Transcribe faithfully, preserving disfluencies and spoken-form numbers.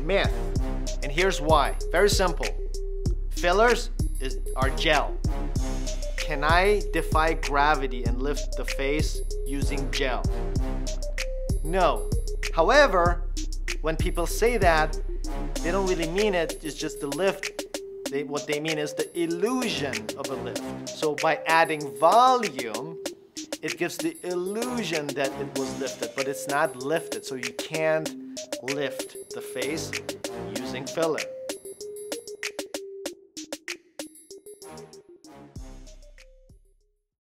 myth. And here's why. Very simple. Fillers is, are gel. Can I defy gravity and lift the face using gel? No. However, when people say that, they don't really mean it. It's just the lift. They, what they mean is the illusion of a lift. So by adding volume, it gives the illusion that it was lifted, but it's not lifted. So you can't lift the face using filler.